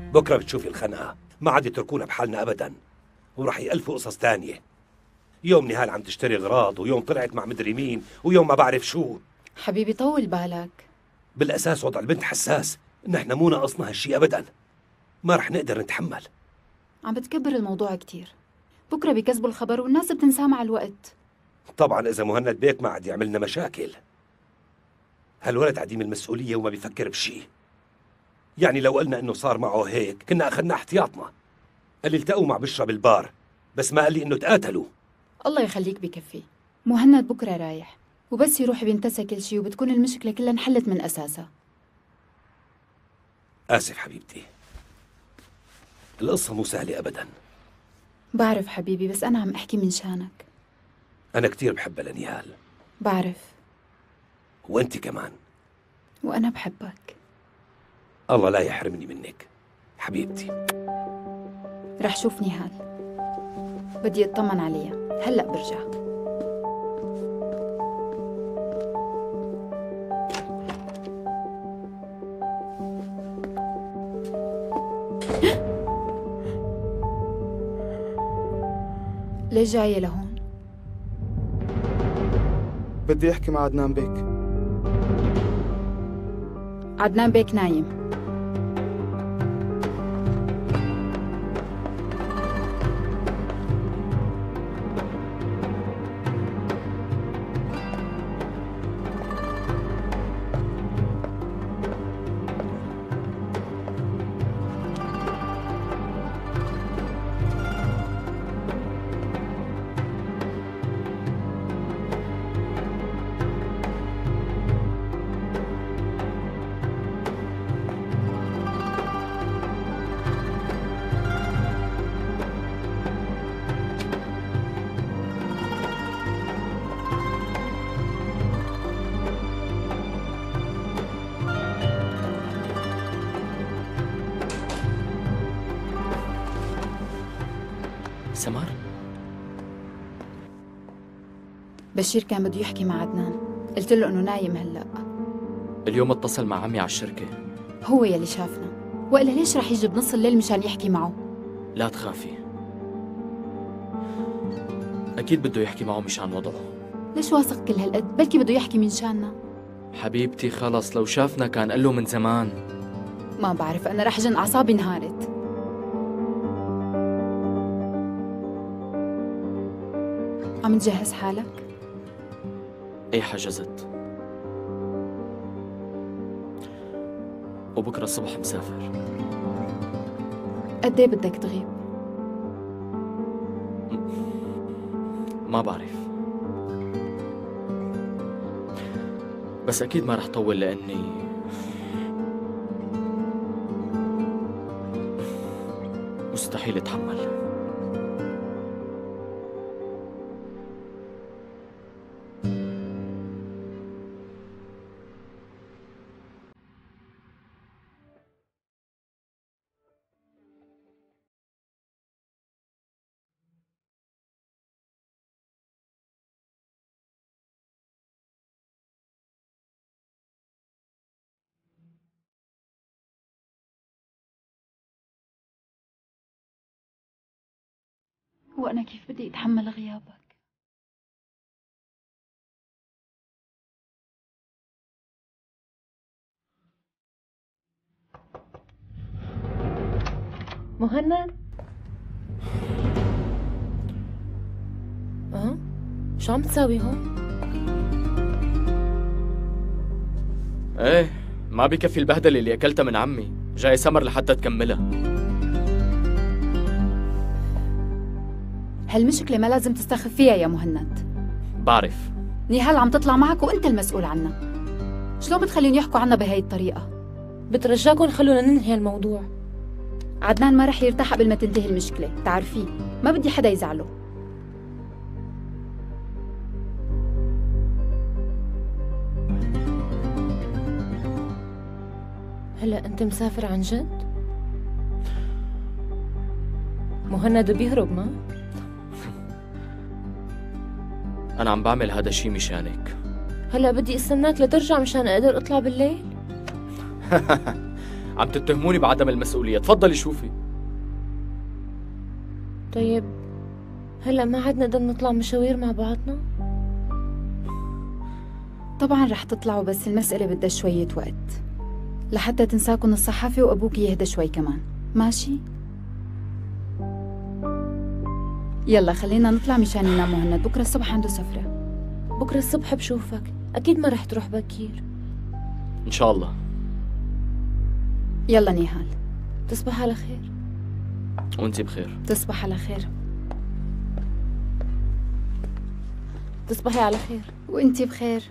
بكرة بتشوفي الخنقة، ما عاد يتركونا بحالنا أبدا، ورح يألفوا قصص تانية. يوم نهال عم تشتري أغراض، ويوم طلعت مع مدري مين، ويوم ما بعرف شو. حبيبي طول بالك. بالأساس وضع البنت حساس، نحن مو ناقصنا هالشي أبدا، ما رح نقدر نتحمل. عم بتكبر الموضوع كتير، بكرة بيكذبوا الخبر والناس بتنساه مع الوقت. طبعا إذا مهند بيك ما عاد يعملنا مشاكل. هالولد عديم المسؤولية وما بيفكر بشي. يعني لو قلنا إنه صار معه هيك كنا أخذنا احتياطنا. اللي التقوا مع بشرى بالبار، بس ما قال لي إنه تقاتلوا. الله يخليك بكفي. مهند بكرة رايح، وبس يروح بينتسى كل شي وبتكون المشكلة كلها انحلت من أساسها. آسف حبيبتي، القصة مو سهلة أبدا. بعرف حبيبي، بس أنا عم أحكي من شانك. أنا كتير بحبها لنهال. بعرف. وأنت كمان. وأنا بحبك. الله لا يحرمني منك حبيبتي. رح شوف نهال، بدي اطمن عليها، هلأ برجع. ليش جاية لهون؟ بدي احكي مع عدنان بيك. عدنان بيك نايم. سمر؟ بشير كان بده يحكي مع عدنان، قلت له انه نايم هلأ. اليوم اتصل مع عمي على الشركة. هو يلي شافنا، وإلا ليش رح يجي بنص الليل مشان يحكي معه؟ لا تخافي، أكيد بده يحكي معه مشان وضعه. ليش واثق كل هالقد؟ بلكي بده يحكي من شاننا. حبيبتي خلص، لو شافنا كان قال له من زمان. ما بعرف، أنا رح جن أعصابي انهارت. عم تجهز حالك؟ ايه حجزت، وبكرة الصبح مسافر. قد ايه بدك تغيب؟ ما بعرف، بس أكيد ما رح طول لأني مستحيل أتحمل. وأنا كيف بدي أتحمل غيابك؟ مهند؟ شو عم تساوي هون؟ ايه، ما بكفي البهدلة اللي أكلتها من عمي، جاي سمر لحتى تكملها. هالمشكلة ما لازم تستخف فيها يا مهند. بعرف. نهال عم تطلع معك وأنت المسؤول عنها، شلون بتخليهم يحكوا عنا بهاي الطريقة؟ بترجاكم خلونا ننهي الموضوع. عدنان ما رح يرتاح قبل ما تنتهي المشكلة، تعرفيه، ما بدي حدا يزعله. هلا أنت مسافر عن جد؟ مهند بيهرب ما؟ أنا عم بعمل هذا الشي هلا بدي استناك لترجع مشان أقدر أطلع بالليل؟ عم تتهموني بعدم المسؤولية، تفضلي شوفي. طيب هلا ما عاد نقدر نطلع مشاوير مع بعضنا؟ طبعا رح تطلعوا، بس المسألة بدها شوية وقت لحتى تنساكن الصحافة وأبوك يهدى شوي كمان. ماشي؟ يلا خلينا نطلع مشان ينام مهند، بكرة الصبح عنده سفرة. بكرة الصبح بشوفك، أكيد ما رح تروح بكير. إن شاء الله. يلا نيهال. تصبح على خير. وأنتي بخير. تصبح على خير. تصبحي على خير. وانتي بخير.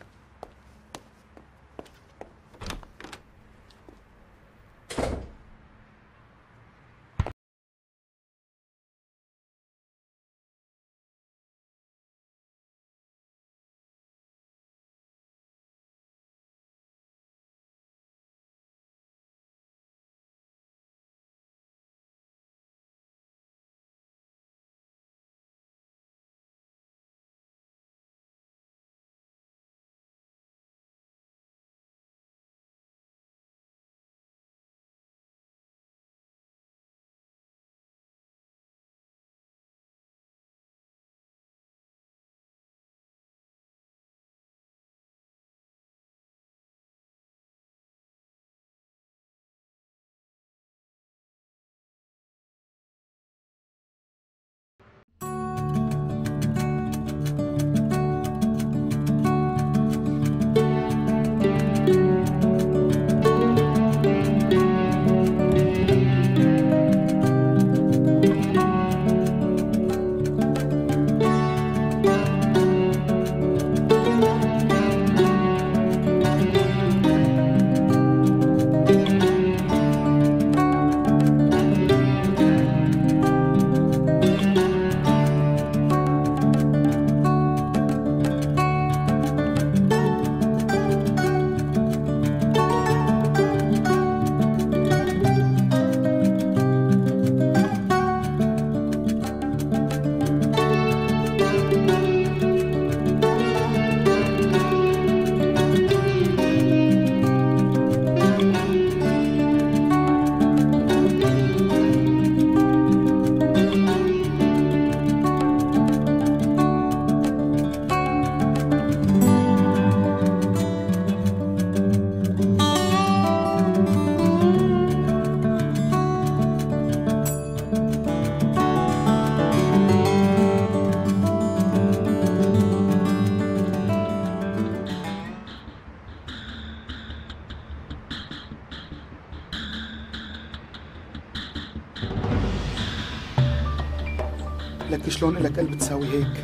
لك شلون إلك قلب تساوي هيك؟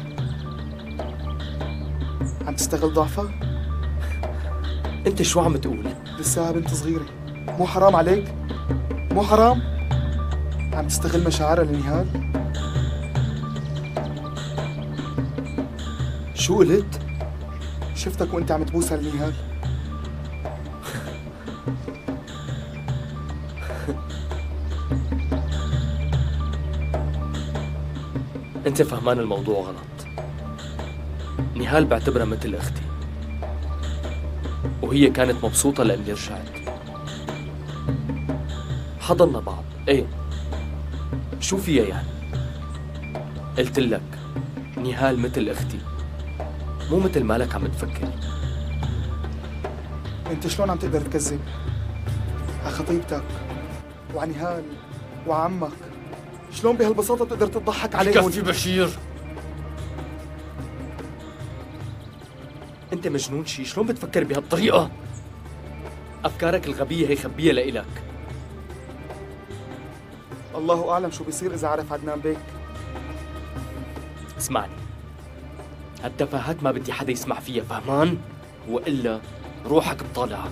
عم تستغل ضعفها؟ أنت شو عم تقول؟ لساها بنت صغيرة، مو حرام عليك؟ مو حرام؟ عم تستغل مشاعرها لنهال؟ شو قلت؟ شفتك وانت عم تبوسها لنهال. أنت فهمان الموضوع غلط. نهال بعتبرها مثل أختي، وهي كانت مبسوطة لأني رجعت. حضرنا بعض، إيه شو فيها يعني؟ قلت لك نهال مثل أختي، مو مثل مالك عم تفكر. انت شلون عم تقدر تكذب على خطيبتك وعن نهال وعمك؟ شلون بهالبساطة بتقدر تضحك عليهم؟ كفي بشير، انت مجنون شي؟ شلون بتفكر بهالطريقة؟ افكارك الغبية هي خبية لإلك. الله أعلم شو بيصير إذا عرف عدنان بيك. اسمعني، هالتفاهات ما بدي حدا يسمع فيها، فهمان؟ وإلا روحك بطالعها.